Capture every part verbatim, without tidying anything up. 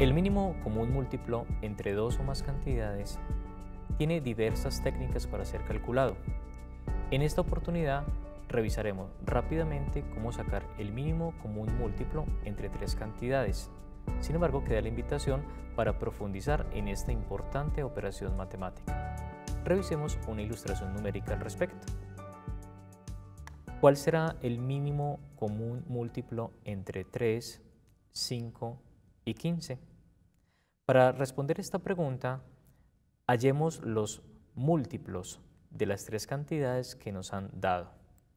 El mínimo común múltiplo entre dos o más cantidades tiene diversas técnicas para ser calculado. En esta oportunidad revisaremos rápidamente cómo sacar el mínimo común múltiplo entre tres cantidades. Sin embargo, queda la invitación para profundizar en esta importante operación matemática. Revisemos una ilustración numérica al respecto. ¿Cuál será el mínimo común múltiplo entre tres, cinco y quince? Para responder esta pregunta, hallemos los múltiplos de las tres cantidades que nos han dado.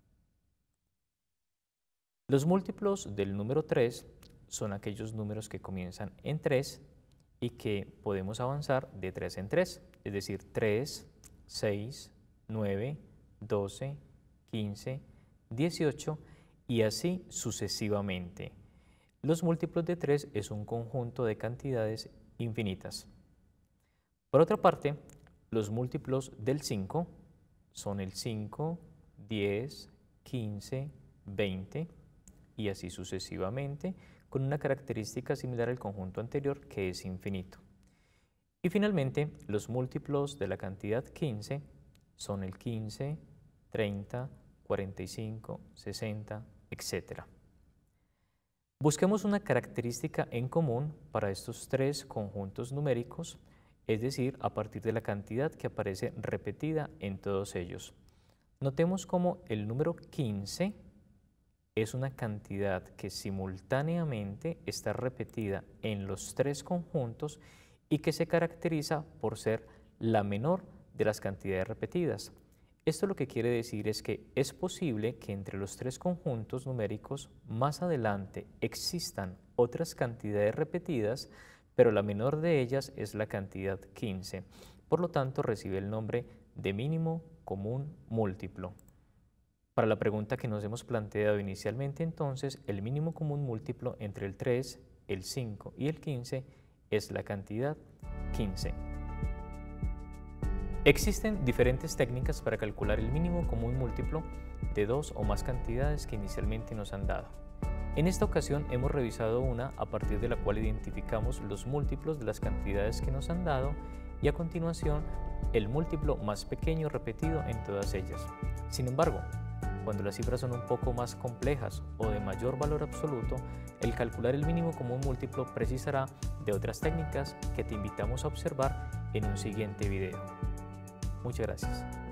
Los múltiplos del número tres son aquellos números que comienzan en tres y que podemos avanzar de tres en tres, es decir, tres, seis, nueve, doce, quince, dieciocho y así sucesivamente. Los múltiplos de tres es un conjunto de cantidades infinitas. Por otra parte, los múltiplos del cinco son el cinco, diez, quince, veinte y así sucesivamente, con una característica similar al conjunto anterior que es infinito. Y finalmente, los múltiplos de la cantidad quince son el quince, treinta, cuarenta y cinco, sesenta, etcétera. Busquemos una característica en común para estos tres conjuntos numéricos, es decir, a partir de la cantidad que aparece repetida en todos ellos. Notemos cómo el número quince es una cantidad que simultáneamente está repetida en los tres conjuntos y que se caracteriza por ser la menor de las cantidades repetidas. Esto lo que quiere decir es que es posible que entre los tres conjuntos numéricos más adelante existan otras cantidades repetidas, pero la menor de ellas es la cantidad quince. Por lo tanto, recibe el nombre de mínimo común múltiplo. Para la pregunta que nos hemos planteado inicialmente, entonces, el mínimo común múltiplo entre el tres, el cinco y el quince es la cantidad quince. Existen diferentes técnicas para calcular el mínimo común múltiplo de dos o más cantidades que inicialmente nos han dado. En esta ocasión hemos revisado una a partir de la cual identificamos los múltiplos de las cantidades que nos han dado y a continuación el múltiplo más pequeño repetido en todas ellas. Sin embargo, cuando las cifras son un poco más complejas o de mayor valor absoluto, el calcular el mínimo común múltiplo precisará de otras técnicas que te invitamos a observar en un siguiente video. Muchas gracias.